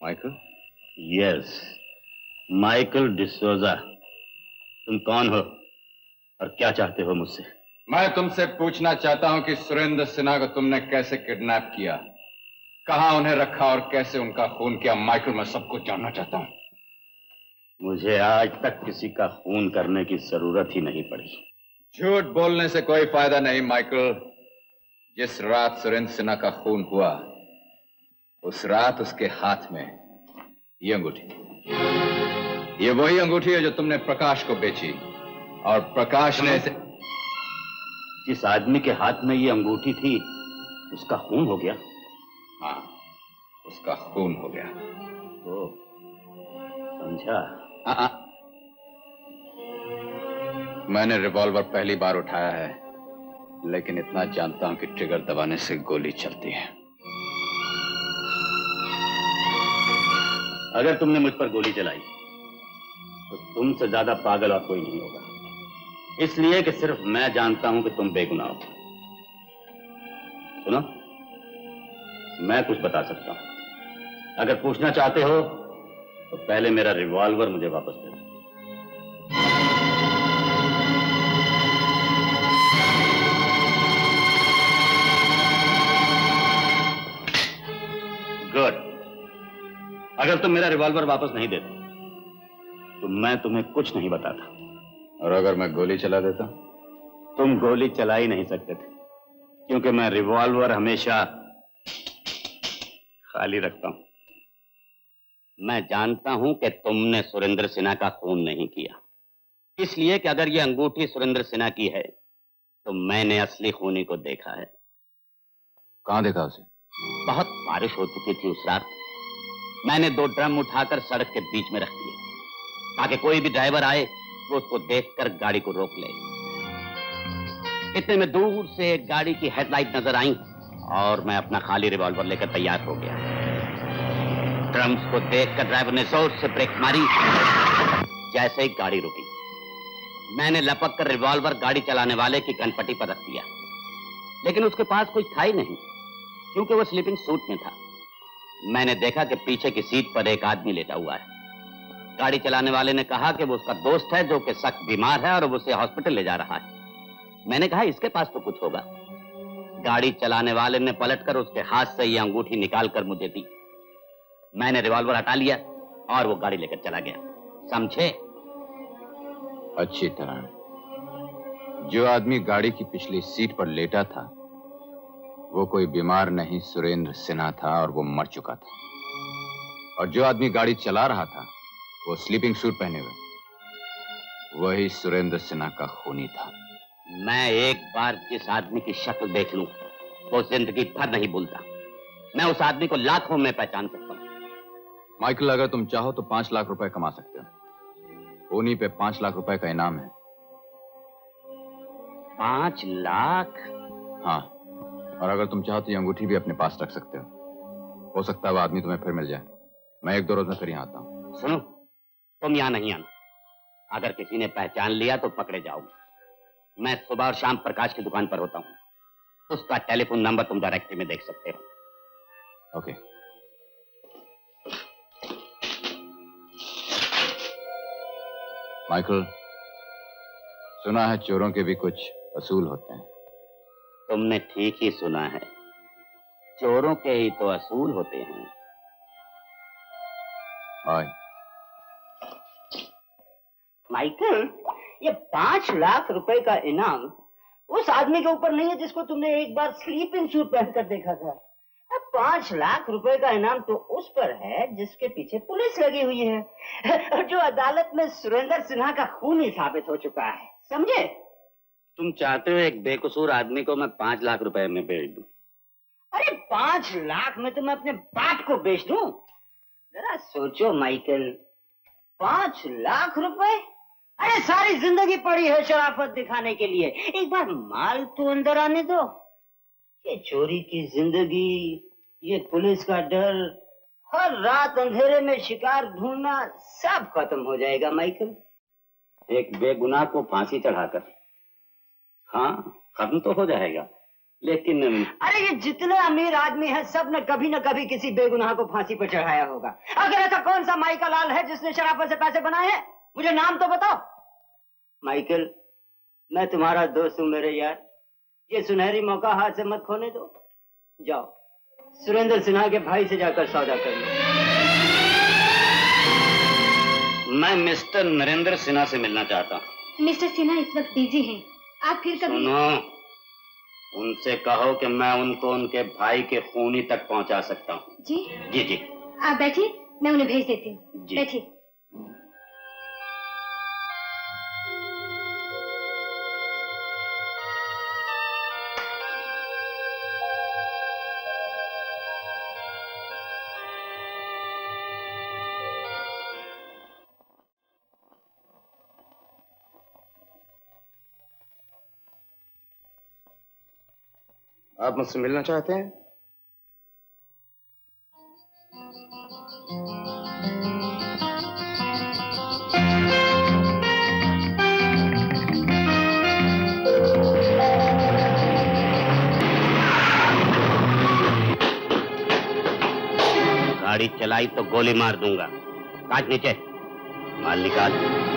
Michael? Yes, Michael D'Souza. तुम कौन हो और क्या चाहते हो मुझसे? मैं तुमसे पूछना चाहता हूं कि सुरेंद्र सिन्हा को तुमने कैसे किडनैप किया, कहां उन्हें रखा और कैसे उनका खून किया। माइकल, मैं सब कुछ जानना चाहता हूं। मुझे आज तक किसी का खून करने की जरूरत ही नहीं पड़ी। झूठ बोलने से कोई फायदा नहीं माइकल। जिस रात सुरेंद्र सिन्हा का खून हुआ, उस रात उसके हाथ में ये अंगूठी थी। ये वही अंगूठी है जो तुमने प्रकाश को बेची, और प्रकाश ने इसे... जिस आदमी के हाथ में ये अंगूठी थी उसका खून हो गया? हाँ, उसका खून हो गया। ओ, समझा। मैंने रिवॉल्वर पहली बार उठाया है, लेकिन इतना जानता हूं कि ट्रिगर दबाने से गोली चलती है। अगर तुमने मुझ पर गोली चलाई तो तुमसे ज्यादा पागल और कोई नहीं होगा, इसलिए कि सिर्फ मैं जानता हूं कि तुम बेगुनाह हो। सुनो, मैं कुछ बता सकता हूं। अगर पूछना चाहते हो तो पहले मेरा रिवॉल्वर मुझे वापस दे दो। गुड। अगर तुम मेरा रिवॉल्वर वापस नहीं देते तो मैं तुम्हें कुछ नहीं बताता। और अगर मैं गोली चला देता? तुम गोली चला ही नहीं सकते थे, क्योंकि मैं रिवॉल्वर हमेशा खाली रखता हूं। मैं जानता हूं कि तुमने सुरेंद्र सिन्हा का खून नहीं किया, इसलिए कि अगर यह अंगूठी सुरेंद्र सिन्हा की है तो मैंने असली खूनी को देखा है। कहां देखा उसे? बहुत बारिश हो चुकी थी उस रात। मैंने 2 ड्रम उठाकर सड़क के बीच में रख दिए ताकि कोई भी ड्राइवर आए वो उसको देखकर गाड़ी को रोक ले। इतने में दूर से एक गाड़ी की हेडलाइट नजर आई और मैं अपना खाली रिवॉल्वर लेकर तैयार हो गया। ड्रम्स को देखकर ड्राइवर ने जोर से ब्रेक मारी। जैसे ही गाड़ी रुकी, मैंने लपक कर रिवॉल्वर गाड़ी चलाने वाले की कनपट्टी पर रख दिया, लेकिन उसके पास कुछ था ही नहीं, क्योंकि वो स्लीपिंग सूट में था। मैंने देखा कि पीछे की सीट पर एक आदमी लेटा हुआ है। गाड़ी चलाने वाले ने कहा कि वो उसका दोस्त है जो कि सख्त बीमार है और वो उसे हॉस्पिटल ले जा रहा है। मैंने कहा इसके पास तो कुछ होगा। गाड़ी चलाने वाले ने पलटकर उसके हाथ से ये अंगूठी निकालकर मुझे दी। मैंने रिवॉल्वर हटा लिया और वो गाड़ी लेकर चला गया। समझे? अच्छी तरह। जो आदमी गाड़ी की पिछली सीट पर लेटा था वो कोई बीमार नहीं, सुरेंद्र सिन्हा था, और वो मर चुका था। और जो आदमी गाड़ी चला रहा था वो स्लीपिंग सूट पहने हुए, वही सुरेंद्र सिन्हा का खूनी था। मैं एक बार जिस आदमी की शक्ल देख लूं वो जिंदगी भर नहीं भूलता। मैं उस आदमी को लाखों में पहचान सकता हूं। माइकल, अगर तुम चाहो तो 5 लाख रुपए कमा सकते हो। खूनी पे 5 लाख रुपए का इनाम है। 5 लाख? हाँ, और अगर तुम चाहो तो ये अंगूठी भी अपने पास रख सकते हो सकता है वो आदमी तुम्हें फिर मिल जाए। मैं 1-2 रोज में फिर यहाँ आता हूँ। सुनो, तुम यहाँ नहीं आना। अगर किसी ने पहचान लिया तो पकड़े जाओगे। मैं सुबह और शाम प्रकाश की दुकान पर होता हूँ। उसका टेलीफोन नंबर तुम डायरेक्टरी में देख सकते हो। ओके। माइकल, सुना है चोरों के भी कुछ असूल होते हैं। तुमने ठीक ही सुना है, चोरों के ही तो असूल होते हैं। हाय माइकल, ये 5 लाख रुपए का इनाम उस आदमी के ऊपर नहीं है जिसको तुमने एक बार स्लीपिंग सूट पहनकर देखा था। अब 5 लाख रुपए का इनाम तो उस पर है जिसके पीछे पुलिस लगी हुई है और जो अदालत में सुरेंद्र सिन्हा का खूनी साबित हो चुका है। समझे? तुम चाहते हो एक बेकसूर आदमी को मैं 5 लाख रुपए में बेच दूं? अरे 5 लाख में तो मैं अपने बाप को बेच दूं। जरा सोचो माइकल, 5 लाख रुपए? अरे सारी जिंदगी पड़ी है शराफत दिखाने के लिए, एक बार माल तो अंदर आने दो। ये चोरी की जिंदगी, ये पुलिस का डर, हर रात अंधेरे में शिकार ढूंढना, सब खत्म हो जाएगा माइकल। एक बेगुनाह को फांसी चढ़ाकर? हाँ, खत्म तो हो जाएगा, लेकिन अरे ये जितने अमीर आदमी हैं सब ने कभी न कभी किसी बेगुनाह को फांसी पर चढ़ाया होगा। अगर ऐसा कौन सा माइकल लाल है जिसने शराफत से पैसे बनाए हैं? मुझे नाम तो बताओ। माइकल, मैं तुम्हारा दोस्त हूं मेरे यार, ये सुनहरी मौका हाथ से मत खोने दो। जाओ सुरेंद्र सिन्हा के भाई से जाकर सौदा कर लो। मैं मिस्टर नरेंद्र सिन्हा से मिलना चाहता हूँ। मिस्टर सिन्हा इस वक्त बिजी हैं, आप फिर कभी। सुनो, उनसे कहो कि मैं उनको उनके भाई के खूनी तक पहुंचा सकता हूँ। जी जी जी, आप बैठिए, मैं उन्हें भेज देती हूँ। जी। बैठिए। आप मुझसे मिलना चाहते हैं? गाड़ी चलाई तो गोली मार दूंगा। काट नीचे, माल निकाल।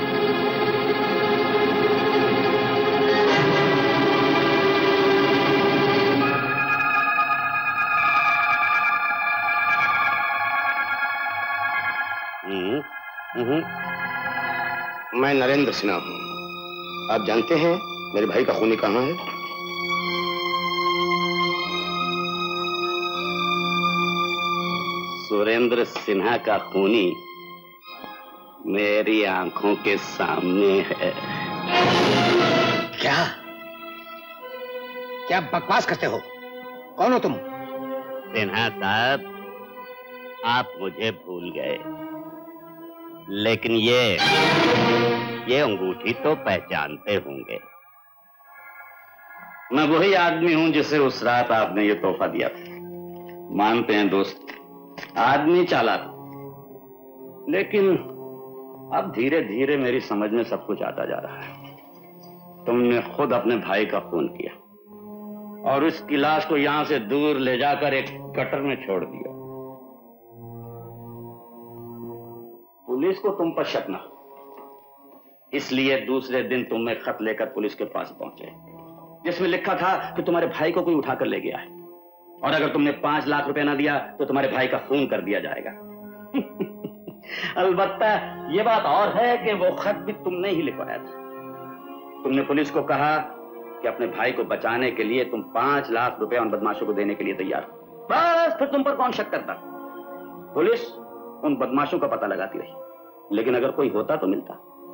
मैं नरेंद्र सिन्हा हूं। आप जानते हैं मेरे भाई का खूनी कहाँ है? सुरेंद्र सिन्हा का खूनी मेरी आंखों के सामने है। क्या क्या बकवास करते हो? कौन हो तुम? सिन्हा साहब, आप मुझे भूल गए, लेकिन ये अंगूठी तो पहचानते होंगे। मैं वही आदमी हूं जिसे उस रात आपने ये तोहफा दिया था। मानते हैं दोस्त, आदमी चालाक, लेकिन अब धीरे धीरे मेरी समझ में सब कुछ आता जा रहा है। तुमने खुद अपने भाई का खून किया और उसकी लाश को यहां से दूर ले जाकर एक गटर में छोड़ दिया। पुलिस को तुम पर शक न हो, इसलिए दूसरे दिन तुम एक खत लेकर पुलिस के पास पहुंचे, जिसमें लिखा था कि तुम्हारे भाई को कोई उठाकर ले गया है और अगर तुमने 5 लाख रुपए ना दिया तो तुम्हारे भाई का खून कर दिया जाएगा। अलबत्ता यह बात और है कि वो खत भी तुमने ही लिखवाया था। तुमने पुलिस को कहा कि अपने भाई को बचाने के लिए तुम 5 लाख रुपए उन बदमाशों को देने के लिए तैयार हो। बस फिर तुम पर कौन शक करता? पुलिस उन बदमाशों का पता लगाती रही, लेकिन अगर कोई होता तो मिलता।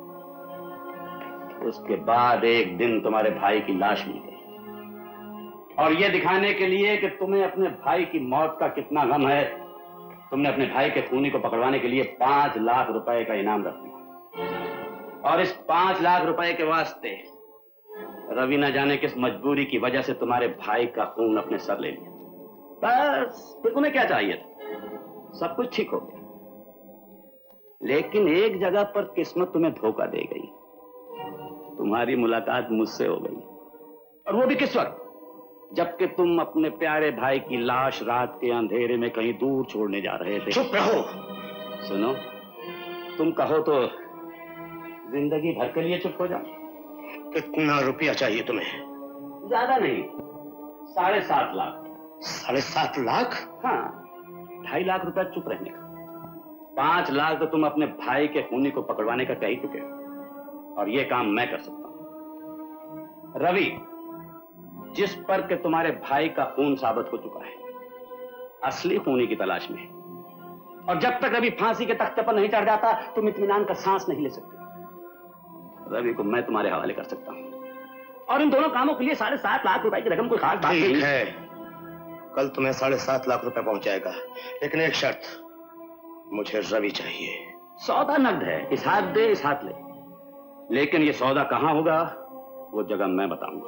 उसके बाद एक दिन तुम्हारे भाई की लाश मिल गई और यह दिखाने के लिए कि तुम्हें अपने भाई की मौत का कितना गम है, तुमने अपने भाई के खूनी को पकड़वाने के लिए 5 लाख रुपए का इनाम रख दिया। और इस 5 लाख रुपए के वास्ते रवि न जाने किस मजबूरी की वजह से तुम्हारे भाई का खून अपने सर ले लिया। बस फिर तुम्हें क्या चाहिए था? सब कुछ ठीक हो गया, लेकिन एक जगह पर किस्मत तुम्हें धोखा दे गई। तुम्हारी मुलाकात मुझसे हो गई, और वो भी किस वक्त? जबकि तुम अपने प्यारे भाई की लाश रात के अंधेरे में कहीं दूर छोड़ने जा रहे थे। चुप रहो। सुनो, तुम कहो तो जिंदगी भर के लिए चुप हो जाओ। कितना रुपया चाहिए तुम्हें? ज्यादा नहीं, 7.5 लाख। 7.5 लाख? हाँ, 2.5 लाख रुपया चुप रहने का। 5 लाख तो तुम अपने भाई के खूनी को पकड़वाने का कह ही चुके हो, और ये काम मैं कर सकता हूं। रवि, जिस पर के तुम्हारे भाई का खून साबित हो चुका है, असली खूनी की तलाश में है, और जब तक रवि फांसी के तख्ते पर नहीं चढ़ जाता तुम इत्मीनान का सांस नहीं ले सकते। रवि को मैं तुम्हारे हवाले कर सकता हूं, और इन दोनों कामों के लिए 7.5 लाख रुपए की रकम कोई खास बात नहीं ठीक है, कल तुम्हें 7.5 लाख रुपए पहुंचाएगा, लेकिन एक शर्त, मुझे रवि चाहिए। सौदा नकद है, इस हाथ दे इस हाथ ले, लेकिन ये सौदा कहां होगा वो जगह मैं बताऊंगा।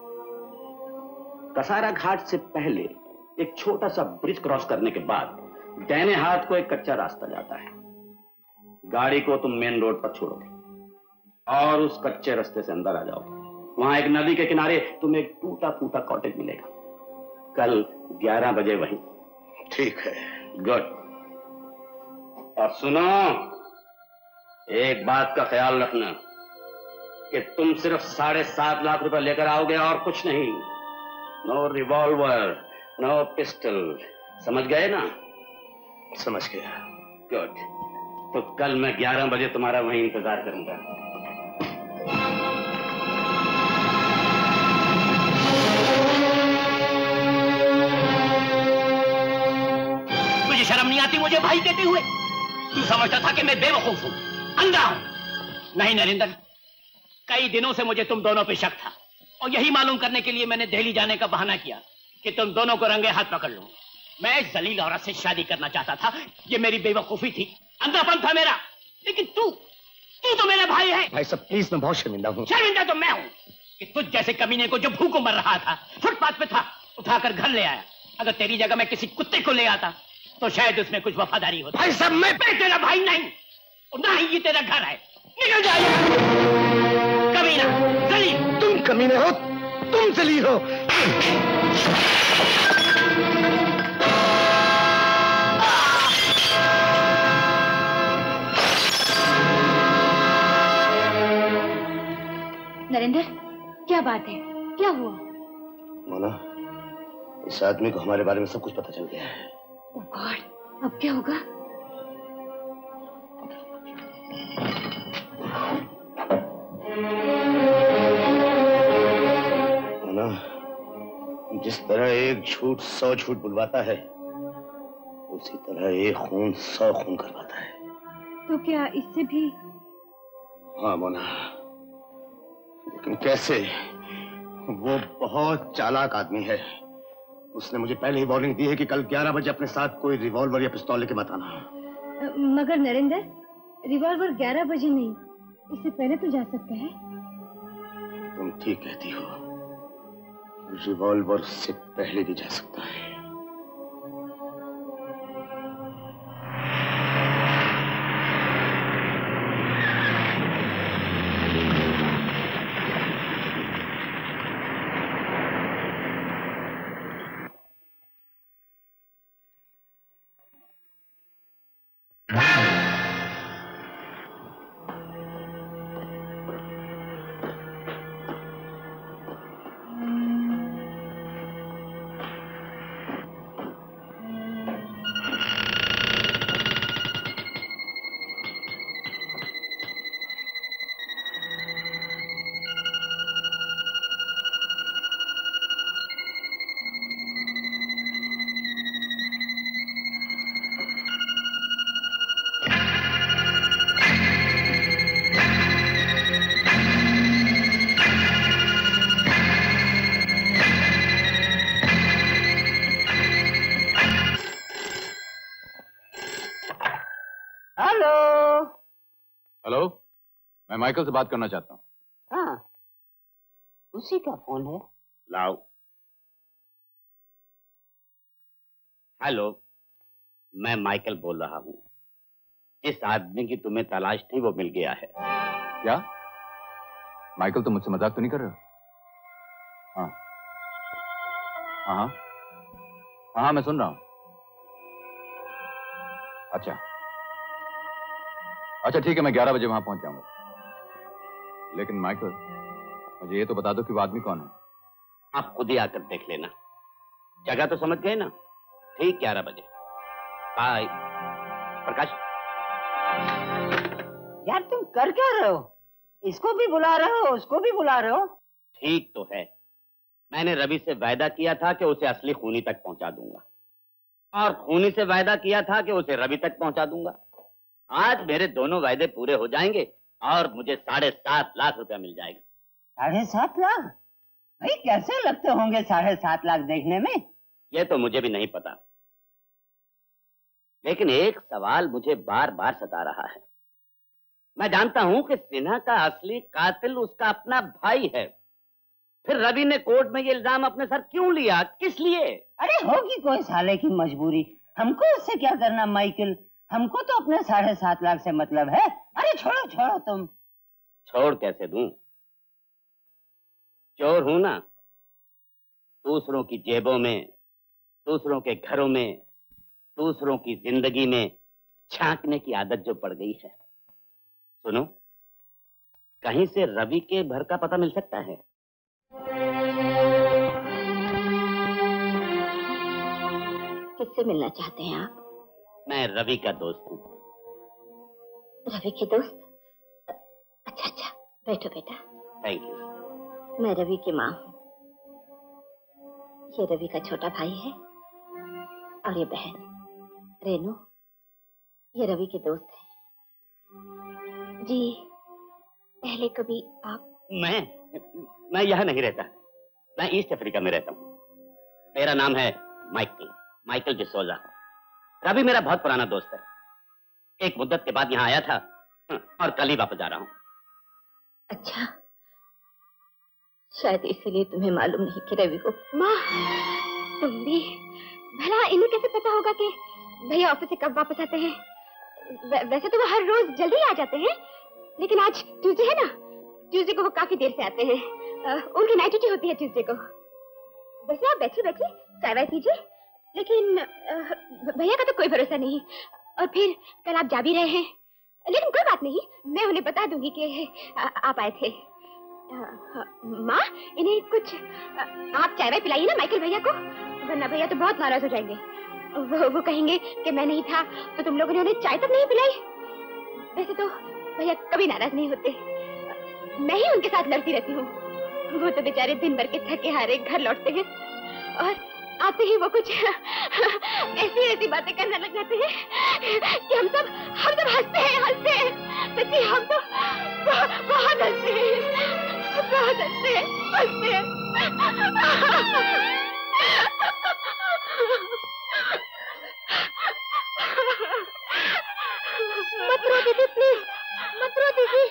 कसारा घाट से पहले एक छोटा सा ब्रिज क्रॉस करने के बाद दाहिने हाथ को एक कच्चा रास्ता जाता है। गाड़ी को तुम मेन रोड पर छोड़ोगे और उस कच्चे रास्ते से अंदर आ जाओगे। वहां एक नदी के किनारे तुम्हें एक टूटा फूटा कॉटेज मिलेगा। कल 11 बजे वहीं। ठीक है। गुड। और सुनो, एक बात का ख्याल रखना कि तुम सिर्फ 7.5 लाख रुपए लेकर आओगे और कुछ नहीं। नो रिवॉल्वर, नो पिस्टल, समझ गए ना? समझ गया। गुड। तो कल मैं 11 बजे तुम्हारा वहीं इंतजार करूंगा। तुझे शर्म नहीं आती मुझे भाई कहते हुए? तू समझता था कि मैं बेवकूफ हूं, अंधा हूं? नहीं नरेंद्र, कई दिनों से मुझे तुम दोनों पे शक था और यही मालूम करने के लिए मैंने दिल्ली जाने का बहाना किया कि तुम दोनों को रंगे हाथ पकड़ लूं। मैं इस जलील औरत से शादी करना चाहता था, ये मेरी बेवकूफी थी, अंधापन था मेरा। लेकिन तू तो मेरा भाई है। भाई साहब प्लीज, मैं बहुत शर्मिंदा हूँ। शर्मिंदा तो मैं हूं कि तुझ जैसे कमीने को जो भूखों मर रहा था, फुटपाथ पे था, उठाकर घर ले आया। अगर तेरी जगह मैं किसी कुत्ते को ले आता तो शायद उसमें कुछ वफादारी होती। भाई साहब मैं तेरा भाई नहीं, और ना ही ये तेरा घर है। निकल जाइए कमीना, जलील। तुम कमीने हो, तुम जलील हो। नरेंद्र, क्या बात है? क्या हुआ? मोना, इस आदमी को हमारे बारे में सब कुछ पता चल गया है। ओह गॉड, अब क्या होगा? मोना, जिस तरह एक झूठ 100 झूठ बुलवाता है, उसी तरह एक खून 100 खून करवाता है। तो क्या इससे भी? हाँ मोना, लेकिन कैसे? वो बहुत चालाक आदमी है। उसने मुझे पहले ही वार्निंग दी है कि कल 11 बजे अपने साथ कोई रिवॉल्वर या पिस्तौल लेके मत आना। मगर नरेंद्र, रिवॉल्वर 11 बजे नहीं, इससे पहले तो जा सकता है। तुम ठीक कहती हो, रिवॉल्वर से पहले भी जा सकता है। हेलो, मैं माइकल से बात करना चाहता हूँ। हाँ, उसी का फोन है। लाओ। हेलो, मैं माइकल बोल रहा हूँ। जिस आदमी की तुम्हें तलाश थी वो मिल गया है। क्या माइकल, तुम मुझसे मजाक तो नहीं कर रहे हो? हाँ हाँ हाँ हाँ, मैं सुन रहा हूँ। अच्छा अच्छा, ठीक है, मैं 11 बजे वहां पहुंच जाऊंगा। लेकिन माइकल, मुझे ये तो बता दो कि वो आदमी कौन है। आप खुद ही आकर देख लेना। जगह तो समझ गए ना? ठीक 11 बजे। बाय। प्रकाश, यार तुम कर क्या रहे हो? इसको भी बुला रहे हो, उसको भी बुला रहे हो। ठीक तो है। मैंने रवि से वायदा किया था कि उसे असली खूनी तक पहुंचा दूंगा, और खूनी से वायदा किया था कि उसे रवि तक पहुंचा दूंगा। आज मेरे दोनों वायदे पूरे हो जाएंगे और मुझे 7.5 लाख रुपया मिल जाएगा। 7.5 लाख? भाई कैसे लगते होंगे 7.5 लाख देखने में? ये तो मुझे भी नहीं पता, लेकिन एक सवाल मुझे बार बार सता रहा है। मैं जानता हूं कि सिन्हा का असली कातिल उसका अपना भाई है। फिर रवि ने कोर्ट में ये इल्जाम अपने सर क्यों लिया? किस लिए? अरे होगी कोई साले की मजबूरी। हमको उससे क्या करना माइकल? हमको तो अपने 7.5 लाख से मतलब है। अरे छोड़ो छोड़ो तुम। छोड़ कैसे दूं? चोर हूं ना। दूसरों की जेबों में दूसरों के घरों में, दूसरों की जिंदगी में झांकने की आदत जो पड़ गई है। सुनो, कहीं से रवि के घर का पता मिल सकता है? किससे मिलना चाहते हैं आप? मैं रवि का दोस्त हूँ। रवि के दोस्त? अच्छा अच्छा, बैठो बेटा। Thank you. मैं रवि की माँ हूँ। ये रवि का छोटा भाई है और ये बहन रेनू। ये रवि के दोस्त है जी। पहले कभी आप? मैं यहाँ नहीं रहता, मैं ईस्ट अफ्रीका में रहता हूँ। मेरा नाम है माइकल डिसोजा। रवि मेरा बहुत पुराना दोस्त है। एक मुद्दत के बाद यहाँ आया था और कल ही वापस जा रहा हूँ। अच्छा, शायद इसीलिए तुम्हें मालूम नहीं कि रवि को। माँ, तुम भी भला इन्हें कैसे पता होगा कि भैया ऑफिस से कब वापस आते हैं? वैसे तो वो हर रोज जल्दी आ जाते हैं, लेकिन आज ट्यूसडे है ना, ट्यूसडे को वो काफी देर से आते हैं। उनकी नाइट ड्यूटी होती है ट्यूसडे को। वैसे आप बैठिए बैठिए, चाय वाय पीजिए, लेकिन भैया का तो कोई भरोसा नहीं। और फिर कल आप जा भी रहे हैं, लेकिन कोई बात नहीं, मैं उन्हें बता दूंगी कि आप आए थे। माँ, इन्हें कुछ आप चाय वाय पिलाइए ना माइकल भैया को, वरना भैया तो बहुत नाराज हो जाएंगे। वो कहेंगे कि मैं नहीं था तो तुम लोगों ने उन्हें चाय तक नहीं पिलाई। वैसे तो भैया कभी नाराज नहीं होते, मैं ही उनके साथ लड़ती रहती हूँ। वो तो बेचारे दिन भर के थके हारे घर लौटते हैं और आते ही वो कुछ ऐसी बातें करने लग जाते हैं कि हम सब हंसते हैं। सच्ची हम तो बहुत हंसते हैं। मत रो दीदी, प्लीज मत रो दीदी।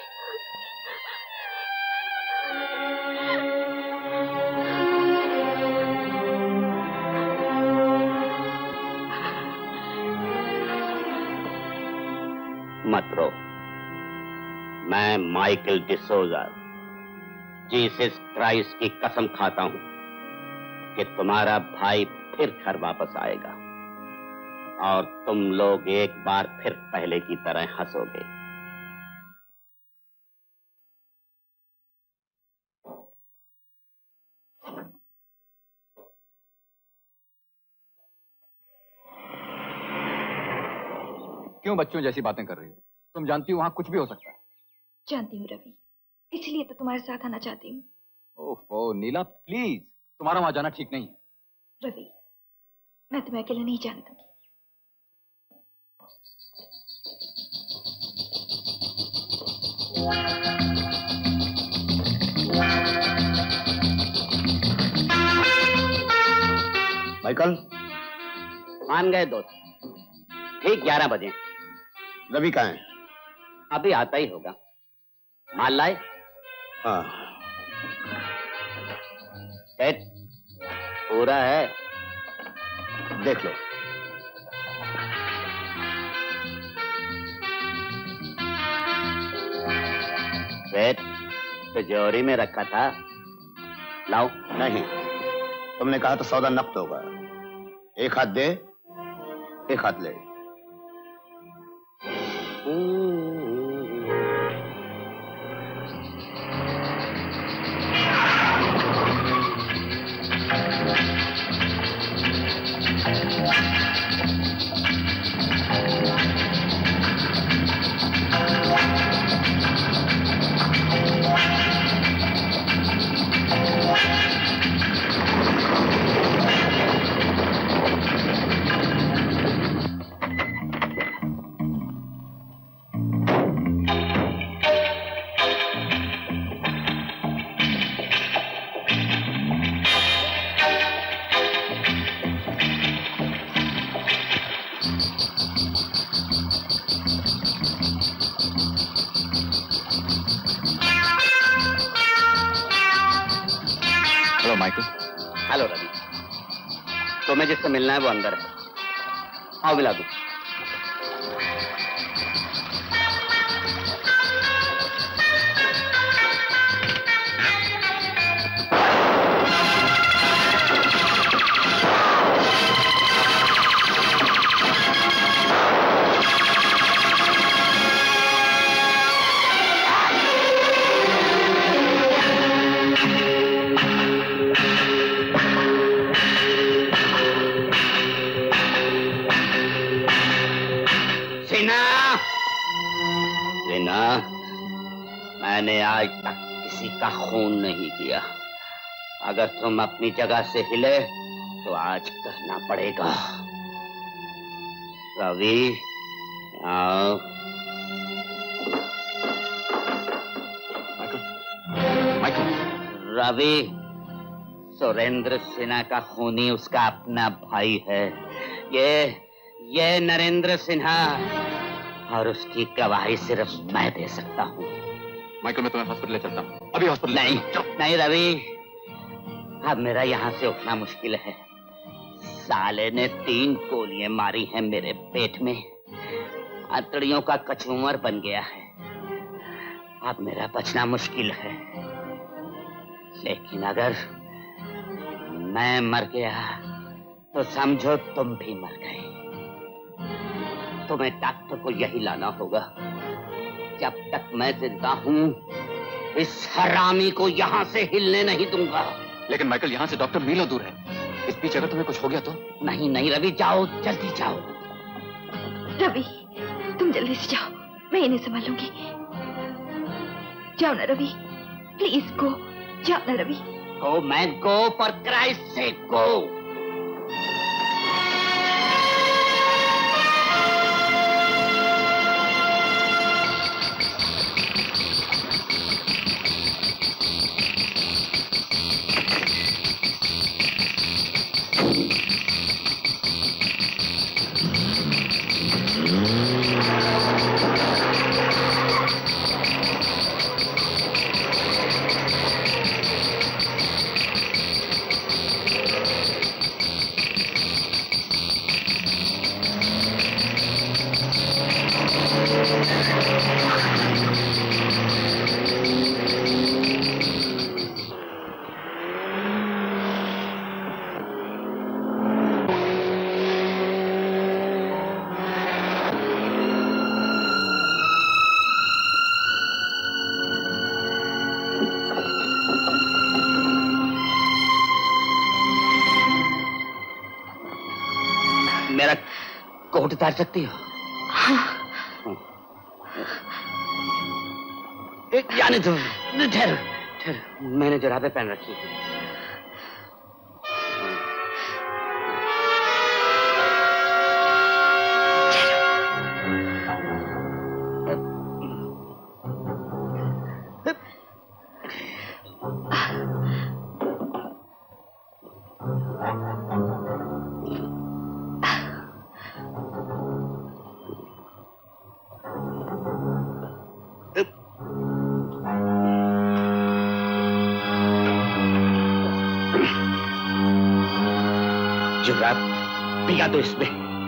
मत रो। मैं माइकल डिसोजा जीसस क्राइस्ट की कसम खाता हूं कि तुम्हारा भाई फिर घर वापस आएगा और तुम लोग एक बार फिर पहले की तरह हंसोगे। क्यों बच्चों जैसी बातें कर रही हो? तुम जानती हो वहां कुछ भी हो सकता है। जानती हूँ रवि, इसलिए तो तुम्हारे साथ आना चाहती हूँ। ओह नीला, प्लीज, तुम्हारा वहां जाना ठीक नहीं है। रवि, मैं तुम्हें अकेले नहीं जाने दूंगी। माइकल, मान गए दोस्त। ठीक 11 बजे। रवि कहाँ है? अभी आता ही होगा। माल लाए? हाँ। सेट पूरा है, देख लो। सेट तिजोरी में रखा था, लाओ। नहीं, तुमने कहा तो सौदा नकद होगा। एक हाथ दे, एक हाथ ले। हेलो रवि, तुम्हें जिससे मिलना है वो अंदर है, आओ मिला दूं। सिन्हा, सिन्हा, मैंने आज तक किसी का खून नहीं किया। अगर तुम अपनी जगह से हिले तो आज करना पड़ेगा। रवि, आओ। रवि, सुरेंद्र सिन्हा का खूनी उसका अपना भाई है। ये नरेंद्र सिन्हा, और उसकी गवाही सिर्फ मैं दे सकता हूँ। माइकल, मैं तुम्हें हॉस्पिटल ले चलता हूँ। अभी हॉस्पिटल। नहीं रवि, अब मेरा यहाँ से उठना मुश्किल है। साले ने 3 गोलियां मारी हैं मेरे पेट में, आंतड़ियों का कचूमर बन गया है। अब मेरा बचना मुश्किल है। लेकिन अगर मैं मर गया तो समझो तुम भी मर गए। तुम्हें डॉक्टर को यही लाना होगा। जब तक मैं जिंदा हूँ इस हरामी को यहाँ से हिलने नहीं दूंगा। लेकिन माइकल, यहाँ से डॉक्टर मीलों दूर है। इस बीच अगर तुम्हें कुछ हो गया तो? नहीं रवि, जाओ, जल्दी जाओ। रवि, तुम जल्दी से जाओ, मैं इन्हें संभालूंगी। जाओ ना रवि, प्लीज गो, जाओ ना Ravi. Go for Christ sake, go. मेरा कोट उतार सकती हो? हाँ। यानी तो ठहरो, मैंने जुराबें पहन रखी है। जुराब पिया दो इसमें।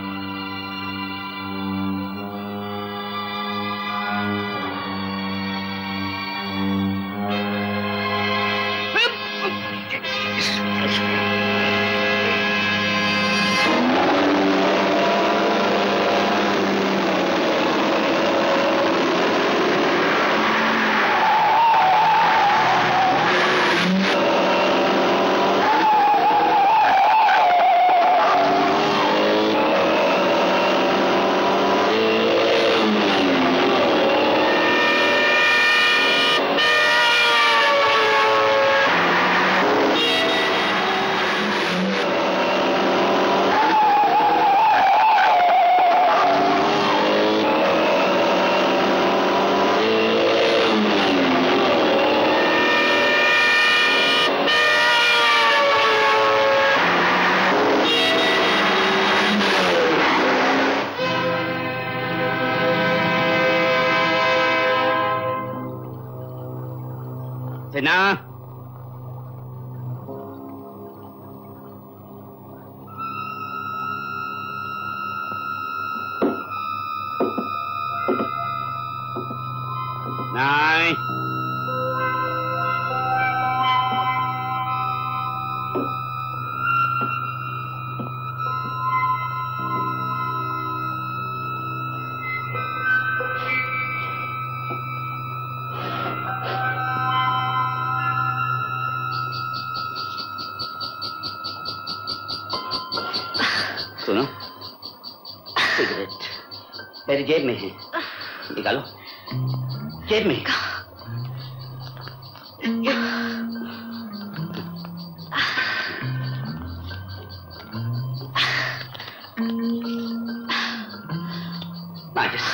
सिन्हा, नहीं, सुनो, सिगरेट। मेरी जेब में है, निकालो। जेब में। माचिस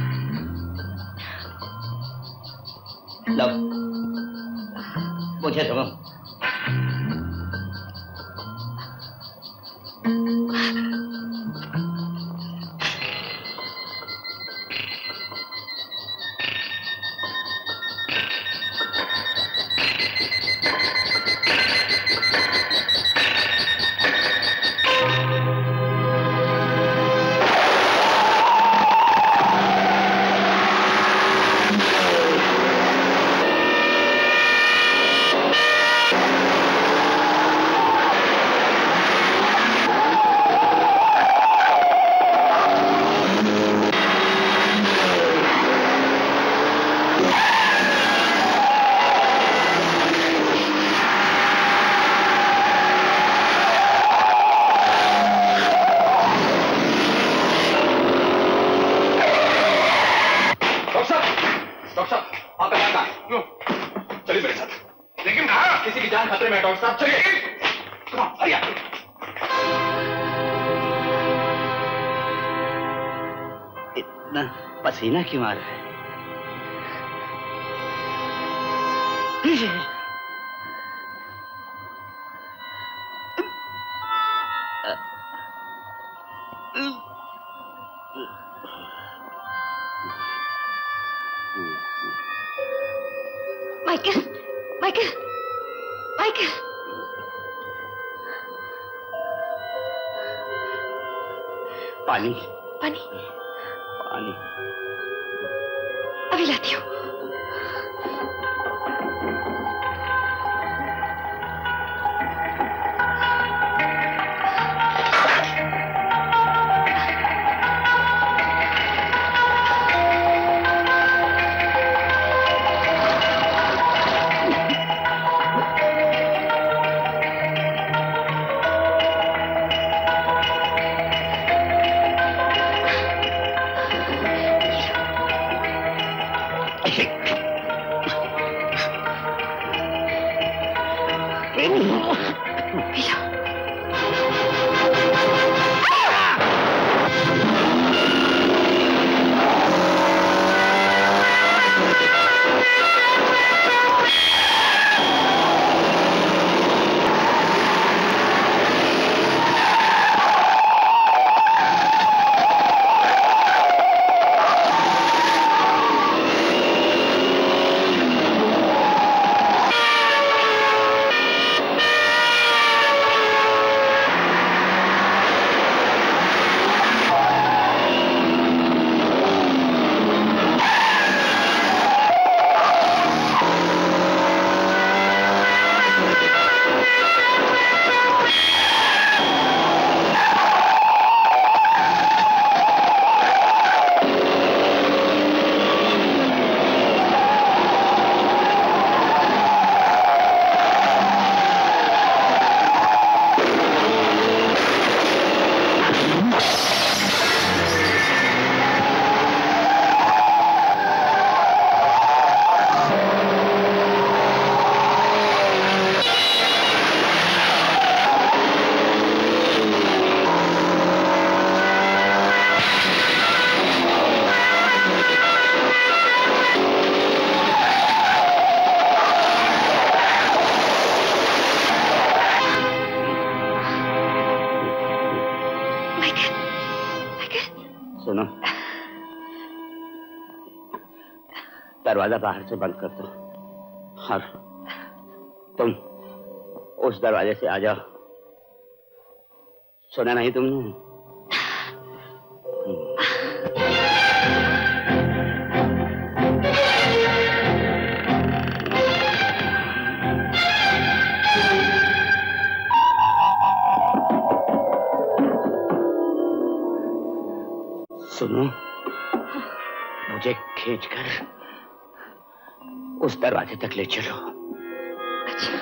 लो, मुझे दो। पसीना क्यों आ रहा है? Michael, Michael, Michael. पानी, पानी, पानी। अभी लाती हूँ। दरवाजा बाहर से बंद कर दो और तुम उस दरवाजे से आ जाओ। सुना नहीं तुमने? सुनो, मुझे खींचकर उस दरवाजे तक ले चलो। अच्छा।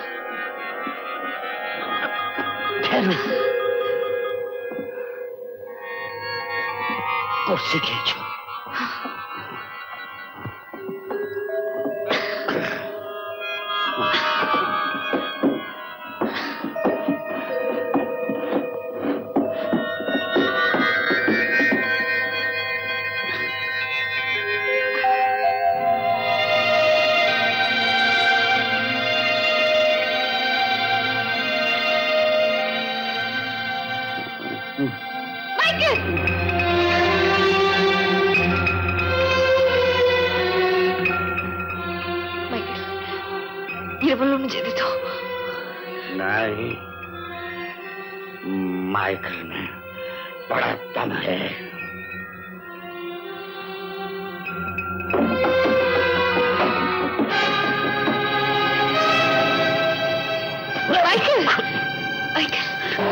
कुर्सी खींचो। मुझे दे दो। नहीं, माइकल में बड़ा दम है। Michael, Michael.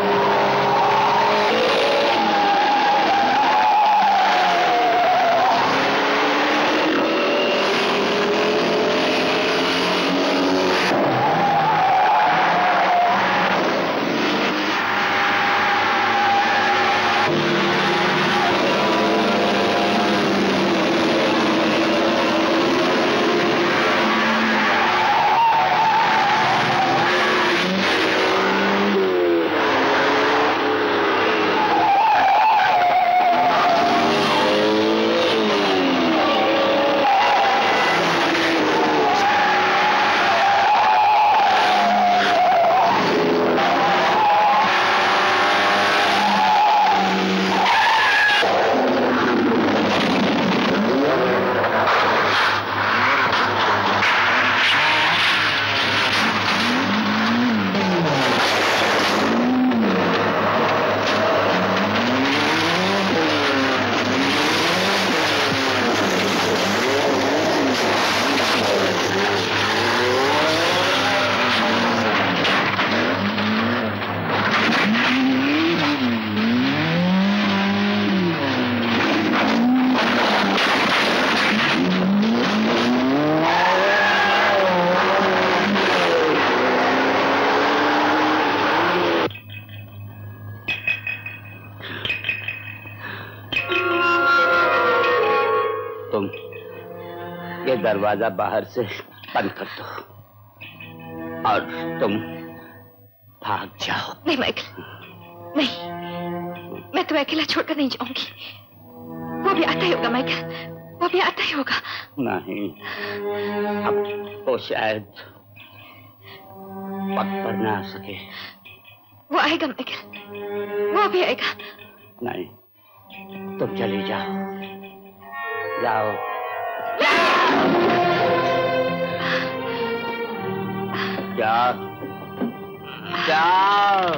दरवाजा बाहर से बंद कर दो और तुम भाग जाओ। नहीं माइकल, नहीं, मैं तुम्हें अकेला छोड़कर नहीं जाऊंगी। वो भी आता ही होगा माइकल, वो भी आता ही होगा। नहीं, अब वो शायद वक्त पर ना आ सके। वो आएगा माइकल, वो भी आएगा। नहीं, तुम चली जाओ, जाओ। जाओ, जाओ।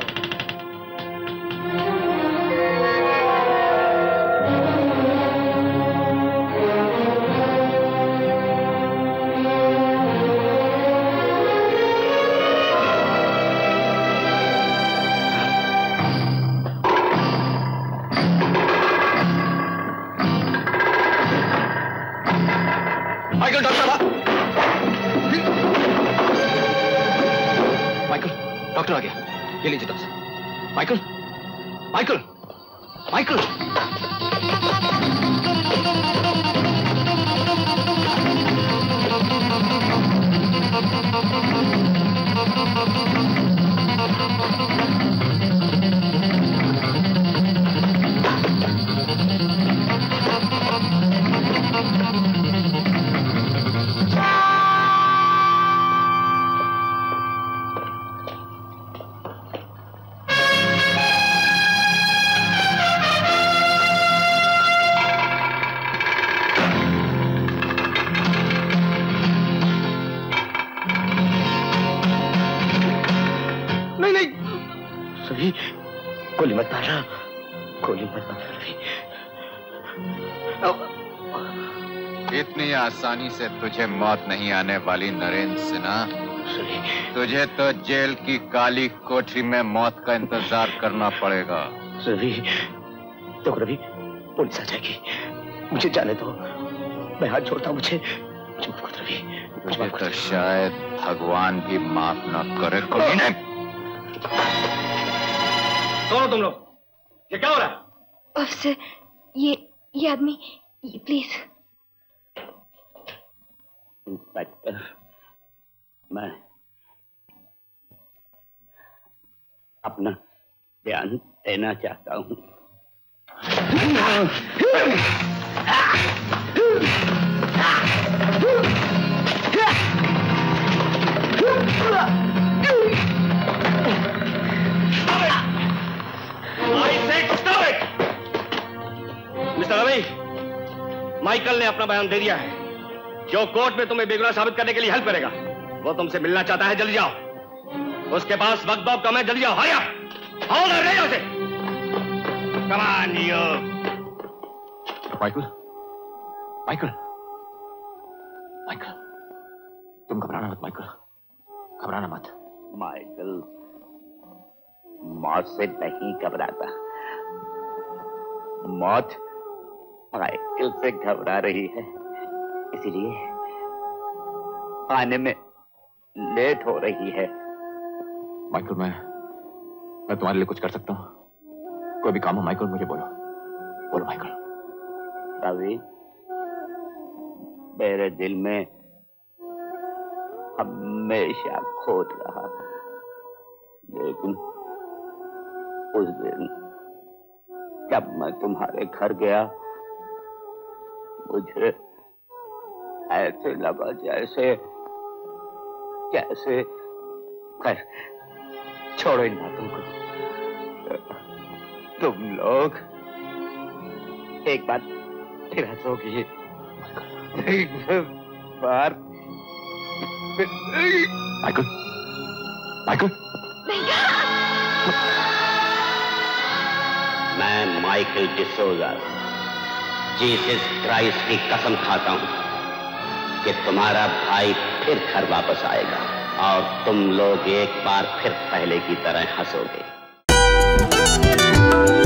माइकल, डॉक्टर साहब। माइकल, डॉक्टर आ गया। ये लीजिए डॉक्टर साहब। Michael, Michael, Michael. गोली मत मारना, गोली मत मारना। इतनी आसानी से तुझे मौत नहीं आने वाली नरेंद्र सिन्हा। तुझे तो जेल की काली कोठरी में मौत का इंतजार करना पड़ेगा। रवि, तो रवि, पुलिस आ जाएगी, मुझे जाने दो, मैं हाथ जोड़ता हूँ, मुझे माफ कर रवि। मुझे तो शायद भगवान भी माफ न करे। कौन हो तुम लोग? ये क्या हो रहा है? ऑफिसर, ये आदमी प्लीज। इंस्पेक्टर, मैं अपना बयान देना चाहता हूँ। मिस्टर रवि, माइकल ने अपना बयान दे दिया है। जो कोर्ट में तुम्हें बेगुनाह साबित करने के लिए हेल्प करेगा, वो तुमसे मिलना चाहता है। जल्दी जाओ, उसके पास वक्त बहुत कम है। जल्दी जाओ, हरी अप, आओ ना, ले उसे। Come on you. Michael, Michael, Michael, तुम घबराना मत माइकल, घबराना मत। माइकल मौत से नहीं घबराता, मौत माइकल से घबरा रही है, इसीलिए आने में लेट हो रही है। माइकल, मैं तुम्हारे लिए कुछ कर सकता हूँ? कोई भी काम हो माइकल, मुझे बोलो, बोलो माइकल। रवि, मेरे दिल में हमेशा खोट रहा, लेकिन उस दिन जब मैं तुम्हारे घर गया, मुझे ऐसे लगा जैसे खैर, छोड़ो इन बातों को। तुम लोग एक बार फिर हंसोगी, एक बार माइकल, माइकल, मैं माइकल डिसोजा जीसस क्राइस्ट की कसम खाता हूं कि तुम्हारा भाई फिर घर वापस आएगा और तुम लोग एक बार फिर पहले की तरह हंसोगे।